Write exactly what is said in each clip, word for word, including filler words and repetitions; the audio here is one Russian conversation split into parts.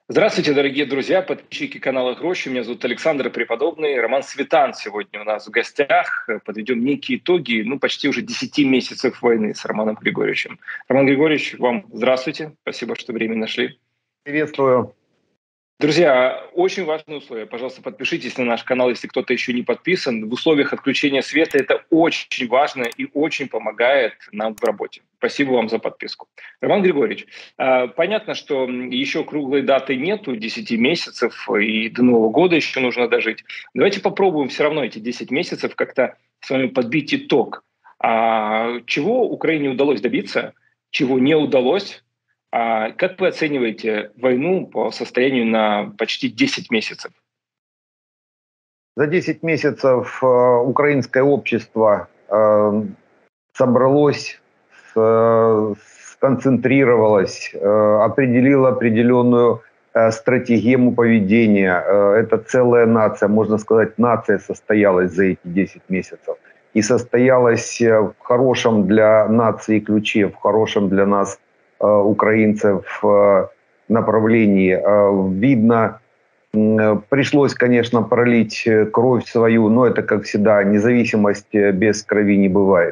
Здравствуйте, дорогие друзья, подписчики канала Грощи. Меня зовут Александр Преподобный. Роман Светан сегодня у нас в гостях. Подведем некие итоги, ну, почти уже десяти месяцев войны с Романом Григорьевичем. Роман Григорьевич, вам здравствуйте. Спасибо, что время нашли. Приветствую. Друзья, очень важное условие. Пожалуйста, подпишитесь на наш канал, если кто-то еще не подписан. В условиях отключения света это очень важно и очень помогает нам в работе. Спасибо вам за подписку. Роман Григорьевич, понятно, что еще круглой даты нету, десяти месяцев, и до Нового года еще нужно дожить. Давайте попробуем все равно эти десять месяцев как-то с вами подбить итог. Чего Украине удалось добиться, чего не удалось? А как вы оцениваете войну по состоянию на почти десять месяцев? За десять месяцев э, украинское общество э, собралось, э, сконцентрировалось, э, определило определенную э, стратегию поведения. Э, это целая нация, можно сказать, нация состоялась за эти десять месяцев. И состоялась в хорошем для нации ключе, в хорошем для нас украинцев направлении. Видно, пришлось, конечно, пролить кровь свою, но это, как всегда, независимость без крови не бывает.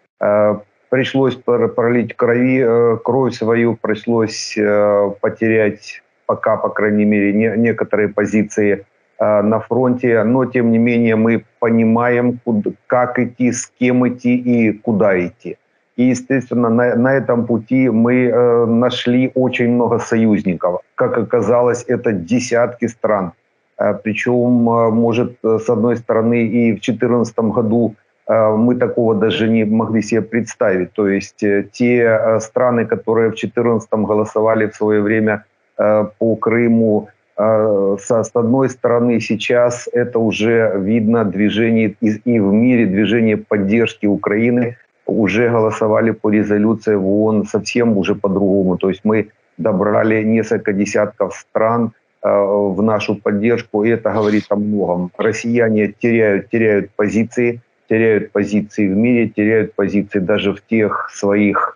Пришлось пролить крови, кровь свою, пришлось потерять пока, по крайней мере, не, некоторые позиции на фронте, но, тем не менее, мы понимаем, куда, как идти, с кем идти и куда идти. И, естественно, на, на этом пути мы э, нашли очень много союзников. Как оказалось, это десятки стран. Э, причем, э, может, с одной стороны, и в две тысячи четырнадцатом году э, мы такого даже не могли себе представить. То есть э, те э, страны, которые в две тысячи четырнадцатом голосовали в свое время э, по Крыму, э, со, с одной стороны, сейчас это уже видно движение и, и в мире, движение поддержки Украины, уже голосовали по резолюции в ООН совсем уже по-другому. То есть мы добрали несколько десятков стран э, в нашу поддержку, и это говорит о многом. Россияне теряют, теряют позиции, теряют позиции в мире, теряют позиции даже в тех своих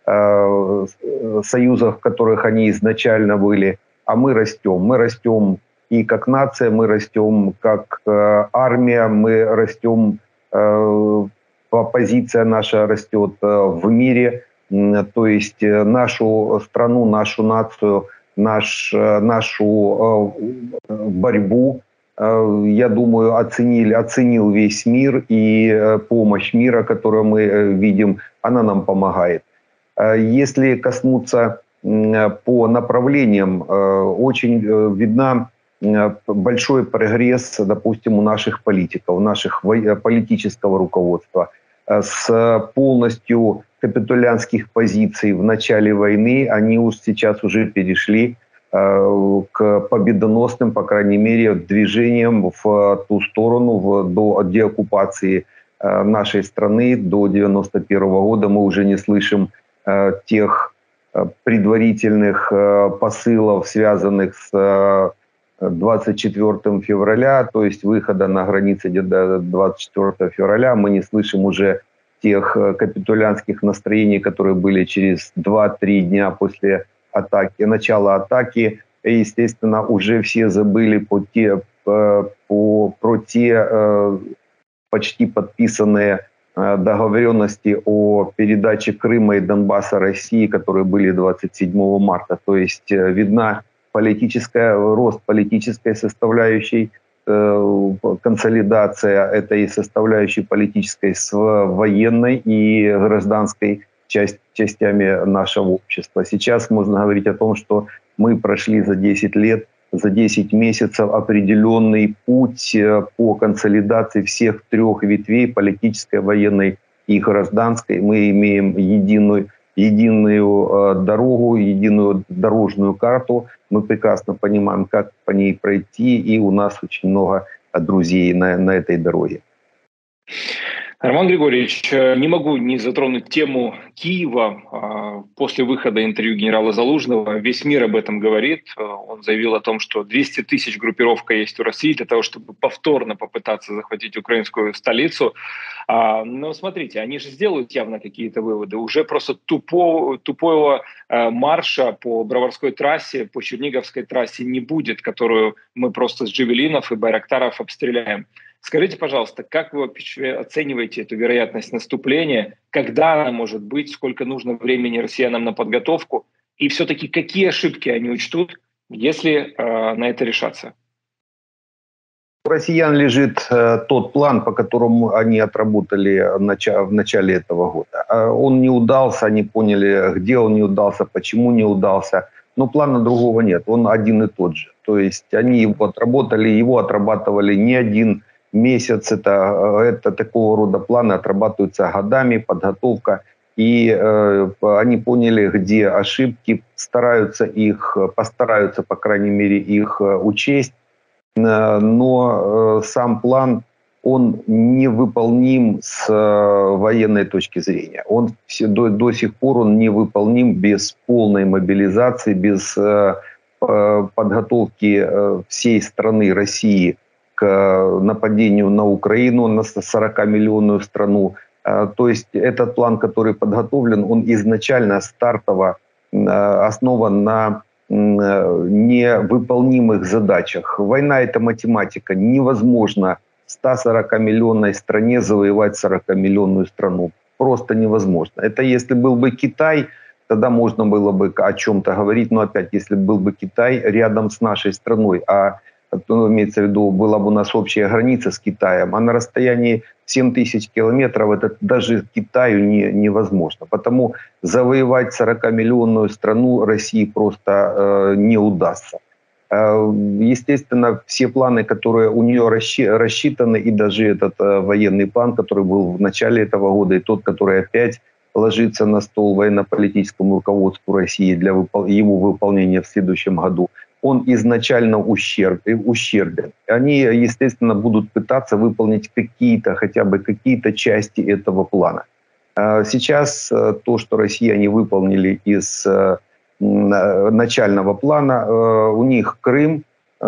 э, союзах, в которых они изначально были. А мы растем. Мы растем и как нация, мы растем как э, армия, мы растем... Э, позиция наша растет в мире, то есть нашу страну, нашу нацию, наш, нашу борьбу, я думаю, оценили, оценил весь мир, и помощь мира, которую мы видим, она нам помогает. Если коснуться по направлениям, очень видна большой прогресс, допустим, у наших политиков, у наших политического руководства. С полностью капитулянских позиций в начале войны они уж сейчас уже перешли э, к победоносным, по крайней мере, движениям в ту сторону, в, до деоккупации э, нашей страны до девяносто первого года. Мы уже не слышим э, тех э, предварительных э, посылов, связанных с э, двадцать четвёртого февраля, то есть выхода на границы до двадцать четвёртого февраля, мы не слышим уже тех капитулянских настроений, которые были через два-три дня после атаки, начала атаки. И, естественно, уже все забыли по те, по, про те почти подписанные договоренности о передаче Крыма и Донбасса России, которые были двадцать седьмого марта. То есть видна политическая, рост политической составляющей, э, консолидация этой составляющей политической с военной и гражданской часть, частями нашего общества. Сейчас можно говорить о том, что мы прошли за десять лет, за десять месяцев определенный путь по консолидации всех трех ветвей: политической, военной и гражданской. Мы имеем единую единую дорогу, единую дорожную карту. Мы прекрасно понимаем, как по ней пройти, и у нас очень много друзей на, на этой дороге. Роман Григорьевич, не могу не затронуть тему Киева. После выхода интервью генерала Залужного весь мир об этом говорит. Он заявил о том, что двести тысяч группировка есть у России для того, чтобы повторно попытаться захватить украинскую столицу. Но смотрите, они же сделают явно какие-то выводы. Уже просто тупого, тупого марша по Броварской трассе, по Черниговской трассе не будет, которую мы просто с джавелинов и байрактаров обстреляем. Скажите, пожалуйста, как вы оцениваете эту вероятность наступления? Когда она может быть? Сколько нужно времени россиянам на подготовку? И все-таки какие ошибки они учтут, если э, на это решаться? У россиян лежит э, тот план, по которому они отработали в, начале, в начале этого года. Э, он не удался, они поняли, где он не удался, почему не удался. Но плана другого нет, он один и тот же. То есть они его отработали, его отрабатывали не один месяц. Это, это такого рода планы отрабатываются годами, подготовка. И э, они поняли, где ошибки, стараются их, постараются, по крайней мере, их учесть. Но э, сам план, он невыполним с э, военной точки зрения. Он все, до, до сих пор он невыполним без полной мобилизации, без э, подготовки э, всей страны России к нападению на Украину, на сорокамиллионную страну. То есть этот план, который подготовлен, он изначально стартово основан на невыполнимых задачах. Война – это математика. Невозможно в ста сорокамиллионной стране завоевать сорокамиллионную страну. Просто невозможно. Это если был бы Китай, тогда можно было бы о чем-то говорить. Но опять, если был бы Китай рядом с нашей страной, а ну, имеется в виду, была бы у нас общая граница с Китаем, а на расстоянии семь тысяч километров это даже Китаю не, невозможно. Потому завоевать сорокамиллионную страну России просто э, не удастся. Э, естественно, все планы, которые у нее рассчитаны, и даже этот э, военный план, который был в начале этого года, и тот, который опять ложится на стол военно-политическому руководству России для выпол- его выполнения в следующем году, он изначально ущерб, ущербен. Они, естественно, будут пытаться выполнить какие-то, хотя бы какие-то части этого плана. Сейчас то, что россияне выполнили из начального плана, у них Крым,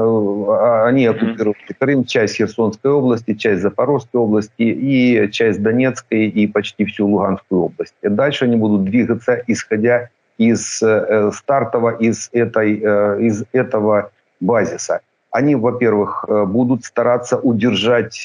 они оккупировали Крым, часть Херсонской области, часть Запорожской области и часть Донецкой и почти всю Луганскую область. И дальше они будут двигаться, исходя из э, стартового, из, этой, э, из этого базиса. Они, во-первых, будут стараться удержать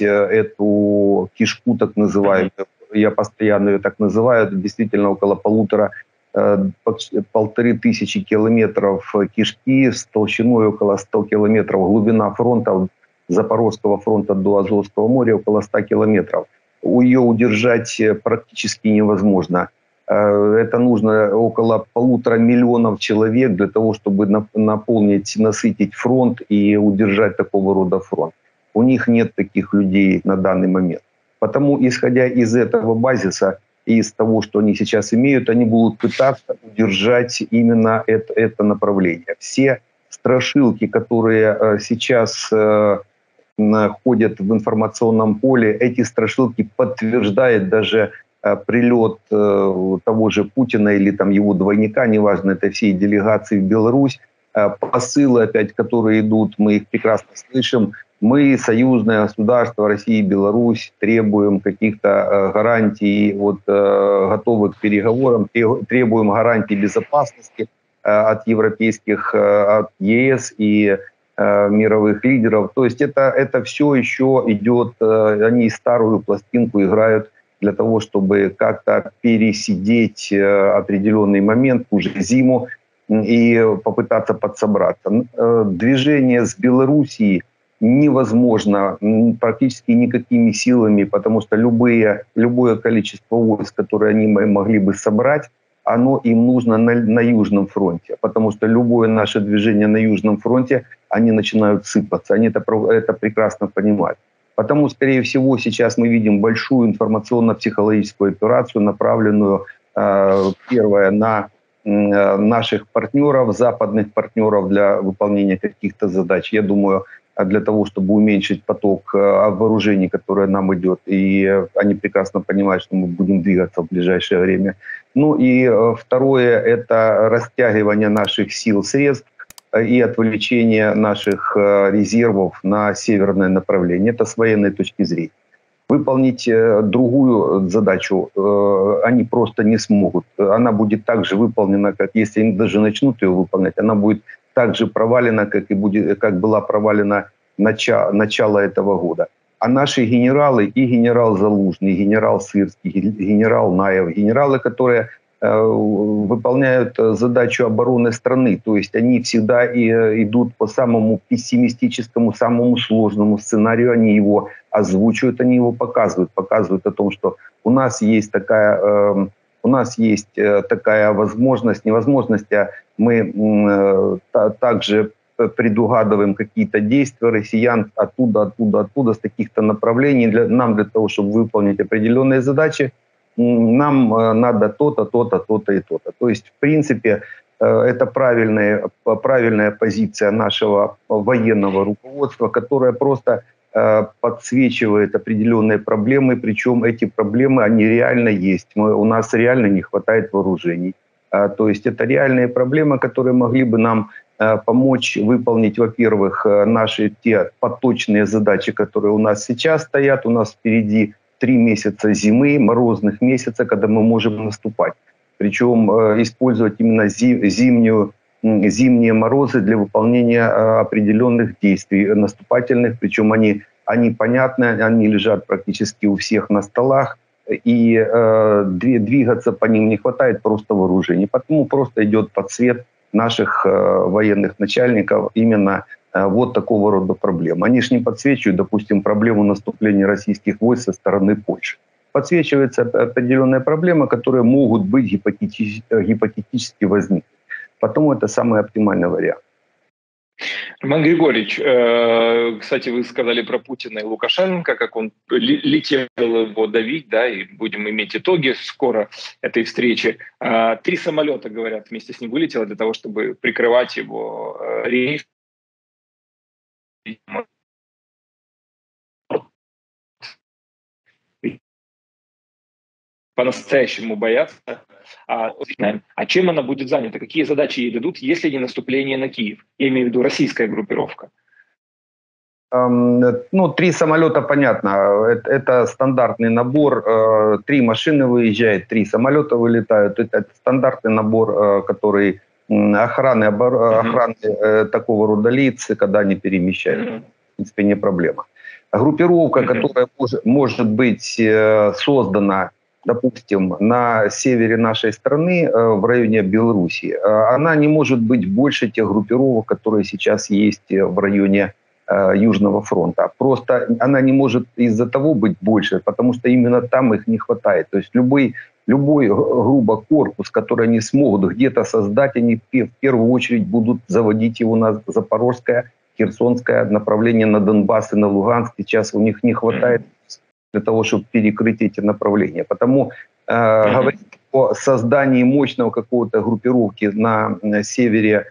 эту кишку, так называемую, я постоянно ее так называю, это действительно около полутора, э, полторы тысячи километров кишки с толщиной около ста километров, глубина фронта, Запорожского фронта до Азовского моря около ста километров. Ее удержать практически невозможно. Это нужно около полутора миллионов человек для того, чтобы наполнить, насытить фронт и удержать такого рода фронт. У них нет таких людей на данный момент. Потому, исходя из этого базиса, из того, что они сейчас имеют, они будут пытаться удержать именно это, это направление. Все страшилки, которые сейчас ходят в информационном поле, эти страшилки подтверждают даже прилет э, того же Путина или там его двойника, неважно, это всей делегации в Беларусь, э, посылы опять, которые идут, мы их прекрасно слышим. Мы, союзное государство Россия и Беларусь, требуем каких-то э, гарантий, вот, э, готовы к переговорам, требуем гарантий безопасности э, от европейских, э, от ЕС и э, мировых лидеров. То есть это, это все еще идет, э, они старую пластинку играют для того, чтобы как-то пересидеть определенный момент, уже зиму, и попытаться подсобраться. Движение с Белоруссией невозможно практически никакими силами, потому что любые, любое количество войск, которое они могли бы собрать, оно им нужно на, на Южном фронте, потому что любое наше движение на Южном фронте, они начинают сыпаться, они это, это прекрасно понимают. Потому, скорее всего, сейчас мы видим большую информационно-психологическую операцию, направленную, э, первое, на э, наших партнеров, западных партнеров для выполнения каких-то задач. Я думаю, для того, чтобы уменьшить поток вооружений, который нам идет. И они прекрасно понимают, что мы будем двигаться в ближайшее время. Ну и второе – это растягивание наших сил, средств и отвлечение наших резервов на северное направление. Это с военной точки зрения. Выполнить другую задачу они просто не смогут. Она будет так же выполнена, как если они даже начнут ее выполнять, она будет так же провалена, как, и будет, как была провалена начало, начало этого года. А наши генералы, и генерал Залужный, и генерал Сырский, и генерал Наев, генералы, которые э, выполняют задачу обороны страны, то есть они всегда и, идут по самому пессимистическому, самому сложному сценарию, они его озвучивают, они его показывают, показывают о том, что у нас есть такая, э, у нас есть такая возможность, невозможность, а мы э, также предугадываем какие-то действия россиян оттуда, оттуда, оттуда, с каких-то направлений. Для, нам для того, чтобы выполнить определенные задачи, нам надо то-то, то-то, то-то и то-то. То есть, в принципе, это правильная, правильная позиция нашего военного руководства, которая просто подсвечивает определенные проблемы, причем эти проблемы, они реально есть. Мы, у нас реально не хватает вооружений. То есть это реальные проблемы, которые могли бы нам помочь выполнить, во-первых, наши те поточные задачи, которые у нас сейчас стоят. У нас впереди три месяца зимы, морозных месяца, когда мы можем наступать. Причем использовать именно зимнюю, зимние морозы для выполнения определенных действий наступательных. Причем они, они понятны, они лежат практически у всех на столах. И э, двигаться по ним не хватает просто вооружений. Потому просто идет подсвет наших э, военных начальников именно э, вот такого рода проблем. Они же не подсвечивают, допустим, проблему наступления российских войск со стороны Польши. Подсвечивается определенная проблема, которые могут быть гипотетически, гипотетически возникнуть. Потому это самый оптимальный вариант. Роман Григорьевич, кстати, вы сказали про Путина и Лукашенко, как он летел его давить, да, и будем иметь итоги скоро этой встречи. Три самолета, говорят, вместе с ним вылетело для того, чтобы прикрывать его рейс. По-настоящему боятся. А, а чем она будет занята? Какие задачи ей дадут, если не наступление на Киев? Я имею в виду российская группировка. Ну, три самолета, понятно. Это, это стандартный набор. Три машины выезжают, три самолета вылетают. Это, это стандартный набор, который охраны, охраны uh-huh. такого рода лиц, когда они перемещают. Uh-huh. В принципе, не проблема. Группировка, uh-huh. которая может, может быть создана, допустим, на севере нашей страны, в районе Белоруссии, она не может быть больше тех группировок, которые сейчас есть в районе Южного фронта. Просто она не может из-за того быть больше, потому что именно там их не хватает. То есть любой, любой грубо корпус, который они смогут где-то создать, они в первую очередь будут заводить его на Запорожское, Херсонское направление, на Донбасс и на Луганск. Сейчас у них не хватает для того, чтобы перекрыть эти направления. Потому э, mm-hmm. говорить о создании мощного какого-то группировки на, на севере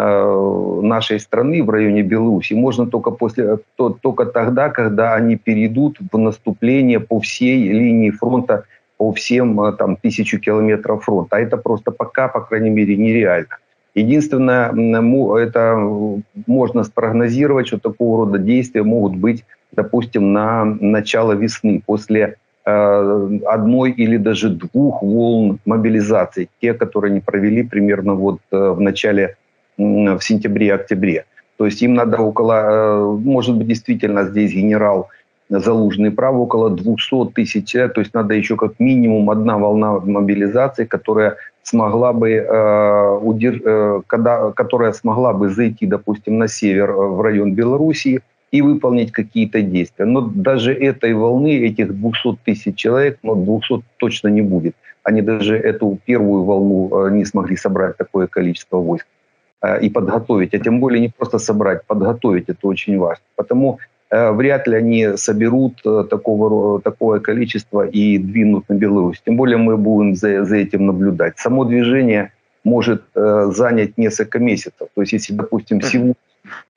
э, нашей страны, в районе Беларуси, можно только, после, то, только тогда, когда они перейдут в наступление по всей линии фронта, по всем там, тысячу километров фронта. А это просто пока, по крайней мере, нереально. Единственное, это можно спрогнозировать, что такого рода действия могут быть, допустим, на начало весны, после э, одной или даже двух волн мобилизации, те, которые они провели примерно вот э, в начале, э, в сентябре-октябре. То есть им надо около, э, может быть, действительно здесь генерал Залужный прав, около двухсот тысяч, то есть надо еще как минимум одна волна мобилизации, которая смогла бы, э, удерж... э, когда, которая смогла бы зайти, допустим, на север, в район Белоруссии, и выполнить какие-то действия. Но даже этой волны, этих двухсот тысяч человек, ну, двухсот точно не будет. Они даже эту первую волну не смогли собрать такое количество войск и подготовить. А тем более не просто собрать, подготовить, это очень важно. Потому э, вряд ли они соберут такого, такое количество и двинут на Беларусь. Тем более мы будем за, за этим наблюдать. Само движение может э, занять несколько месяцев. То есть если, допустим, сегодня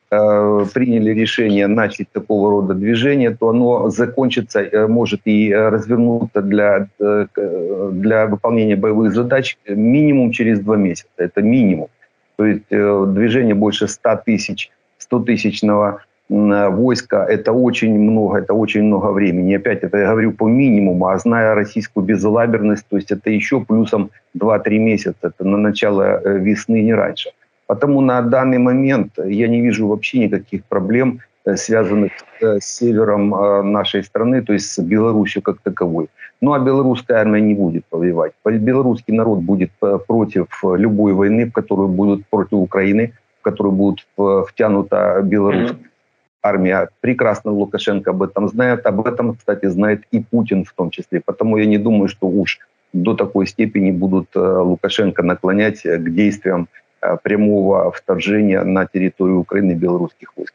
э, приняли решение начать такого рода движение, то оно закончится, э, может и развернуться для, э, для выполнения боевых задач минимум через два месяца. Это минимум. То есть э, движение больше ста тысяч, стотысячного войска – это очень много, это очень много времени. И опять это я говорю по минимуму, а зная российскую безалаберность, то есть это еще плюсом два-три месяца, это на начало весны, не раньше. Потому на данный момент я не вижу вообще никаких проблем, связанных с севером нашей страны, то есть с Беларусью как таковой. Ну а белорусская армия не будет воевать. Белорусский народ будет против любой войны, в которую будут против Украины, в которую будет втянута Беларусь. Армия. Прекрасно Лукашенко об этом знает. Об этом, кстати, знает и Путин в том числе. Потому я не думаю, что уж до такой степени будут Лукашенко наклонять к действиям прямого вторжения на территорию Украины белорусских войск.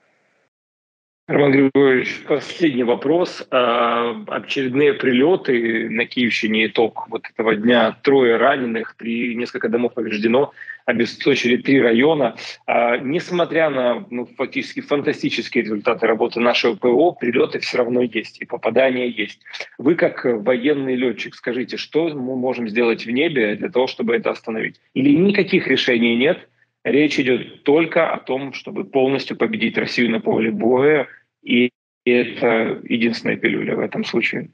Роман Григорьевич, последний вопрос. Очередные прилеты на Киевщине, итог вот этого дня. Трое раненых, три, несколько домов повреждено, обесточили три района. Несмотря на ну, фактически фантастические результаты работы нашего ПВО, прилеты все равно есть и попадания есть. Вы как военный летчик скажите, что мы можем сделать в небе для того, чтобы это остановить? Или никаких решений нет? Речь идет только о том, чтобы полностью победить Россию на поле боя, и это единственная пилюля в этом случае.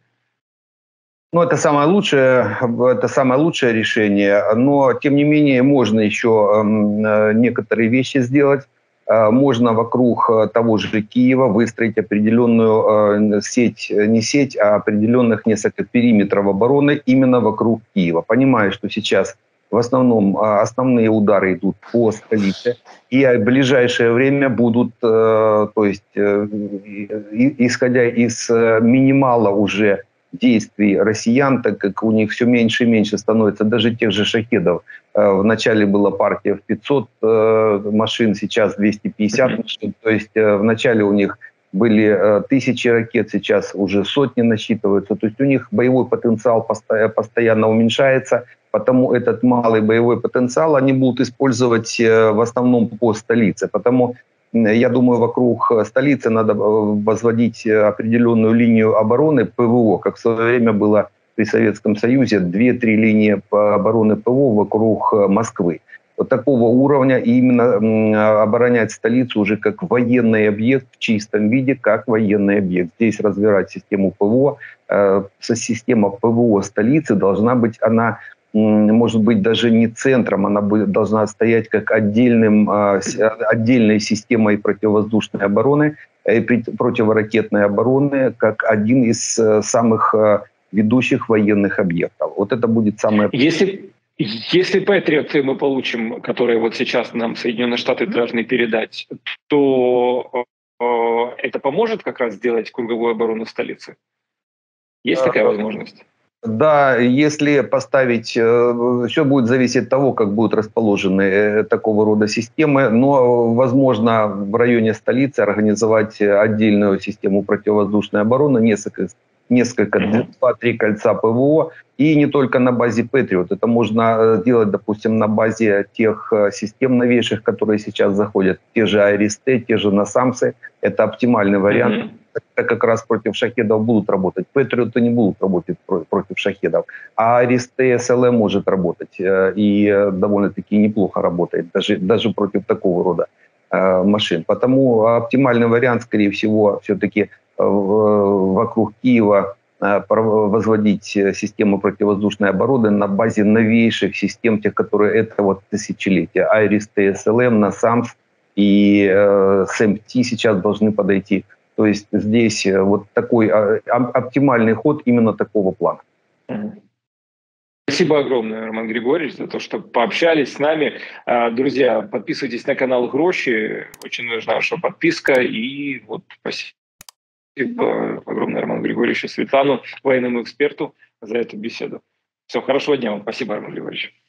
Ну, это самое лучшее, это самое лучшее решение, но, тем не менее, можно еще э, некоторые вещи сделать. Э, можно вокруг того же Киева выстроить определенную э, сеть, не сеть, а определенных несколько периметров обороны именно вокруг Киева. Понимаю, что сейчас в основном основные удары идут по столице, и в ближайшее время будут, то есть, исходя из минимала уже действий россиян, так как у них все меньше и меньше становится, даже тех же шахедов. Вначале была партия в пятьсот машин, сейчас двести пятьдесят машин, то есть вначале у них были тысячи ракет, сейчас уже сотни насчитываются, то есть у них боевой потенциал постоянно уменьшается. Потому этот малый боевой потенциал они будут использовать в основном по столице. Потому, я думаю, вокруг столицы надо возводить определенную линию обороны ПВО, как в свое время было при Советском Союзе, две-три линии обороны ПВО вокруг Москвы. Вот такого уровня, и именно оборонять столицу уже как военный объект в чистом виде, как военный объект. Здесь развивать систему ПВО. Система ПВО столицы должна быть, она может быть даже не центром, она будет, должна стоять как отдельным, отдельной системой противовоздушной обороны и противоракетной обороны, как один из самых ведущих военных объектов. Вот это будет самое... Если, если Патриоты мы получим, которые вот сейчас нам Соединенные Штаты должны передать, то это поможет как раз сделать круговую оборону столицы? Есть такая возможность? Да, если поставить, все будет зависеть от того, как будут расположены такого рода системы, но возможно в районе столицы организовать отдельную систему противовоздушной обороны, несколько, несколько два-три кольца ПВО, и не только на базе Патриот. Это можно сделать, допустим, на базе тех систем новейших, которые сейчас заходят, те же Айрис-Т, те же Насамсы. Это оптимальный вариант. Mm-hmm. Это как раз против шахедов будут работать. Патриоты не будут работать против шахедов. А Айрис-Т, СЛМ может работать. И довольно-таки неплохо работает. Даже, даже против такого рода машин. Потому оптимальный вариант, скорее всего, все-таки вокруг Киева возводить систему противовоздушной обороны на базе новейших систем, тех, которые это вот тысячелетия. Айрис-Т, СЛМ, Насамс и э, СМТ сейчас должны подойти. То есть здесь вот такой оптимальный ход именно такого плана. Спасибо огромное, Роман Григорьевич, за то, что пообщались с нами. Друзья, подписывайтесь на канал Гроши. Очень нужна ваша подписка. И вот спасибо огромное Роману Григорьевичу, Светлану, военному эксперту, за эту беседу. Всего хорошего дня вам. Спасибо, Роман Григорьевич.